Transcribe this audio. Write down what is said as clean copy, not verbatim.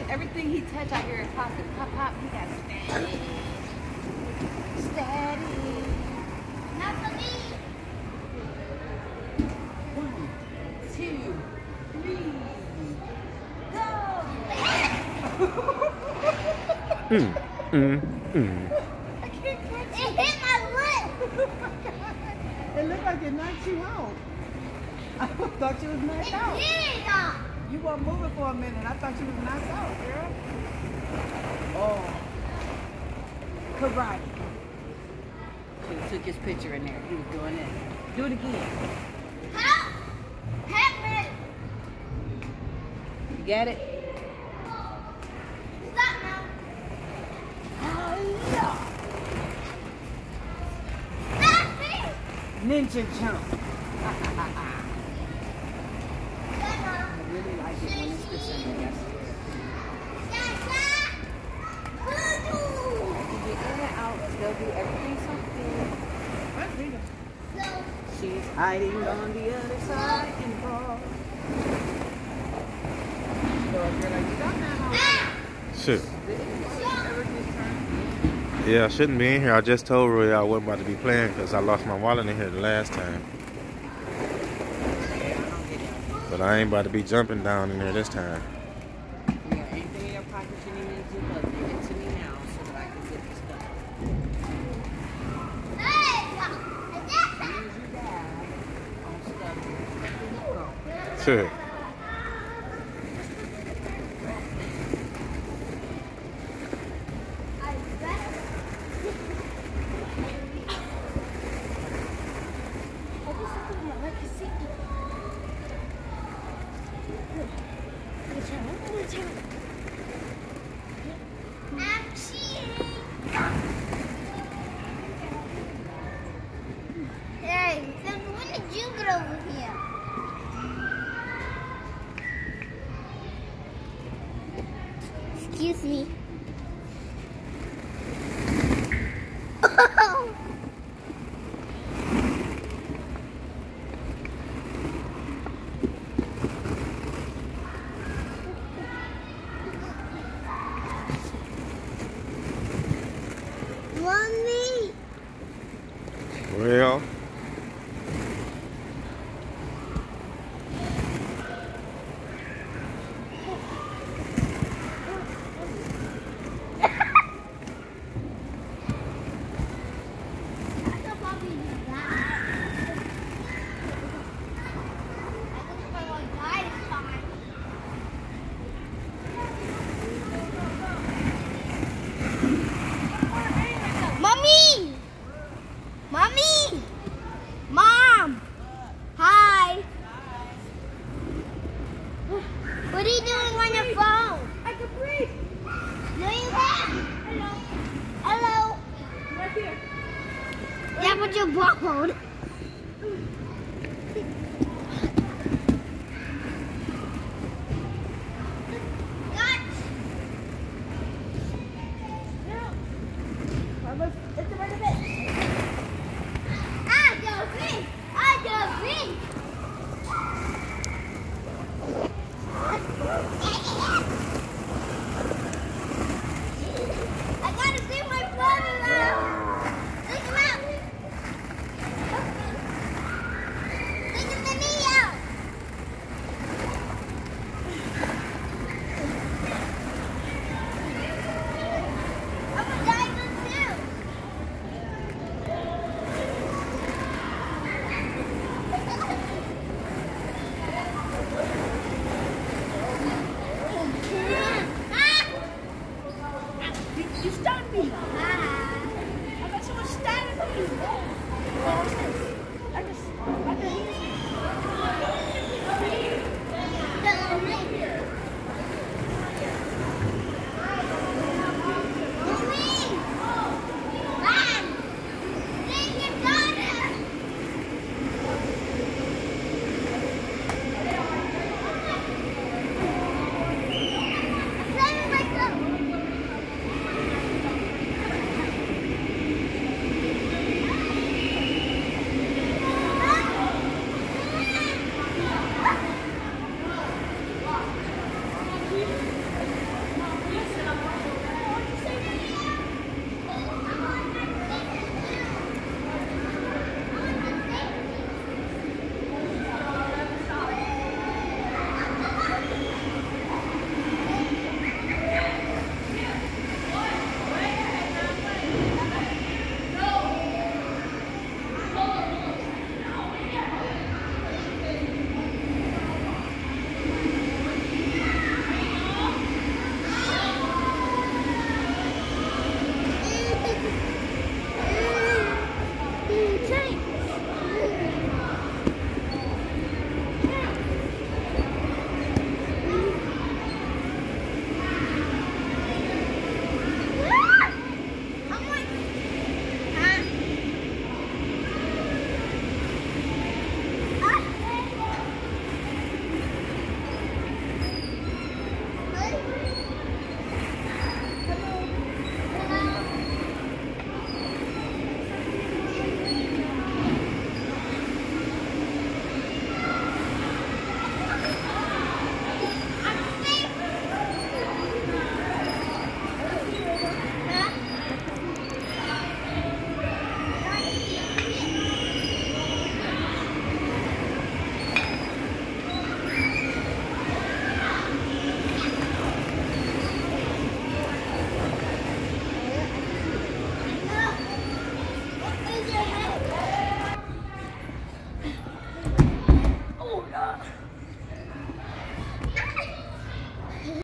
everything he touch out here is popping. Pop, pop. He got steady. Steady. Not for me. 1, 2, 3, go! I can't catch It hit my lip. It looked like it knocked you out. I thought you was knocked out. It did. You weren't moving for a minute. I thought you was knocked out, girl. Oh. Karate. He took his picture in there. He was doing it. Do it again. Help! Help me! You got it? Stop now. Stop me! Ninja jump. Stop now. I really like it when it's this in there. You get in and out. They'll do everything something. She's hiding on the other side and fall. So if you're like, you got that Shit. Yeah, I shouldn't be in here. I just told Roy I wasn't about to be playing because I lost my wallet in here the last time. But I ain't about to be jumping down in there this time. Yeah, anything in your pockets you need me to do, look, give it to me now so that I can get this done. Use your dad on stuff. Shit. Hey, then when did you get over here? Excuse me. Mommy. Well, Mommy! Mommy! Mom! Hi! What are you doing on your phone? I can breathe. No, you can't. Hello. Hello. Right here. Yeah, but your phone.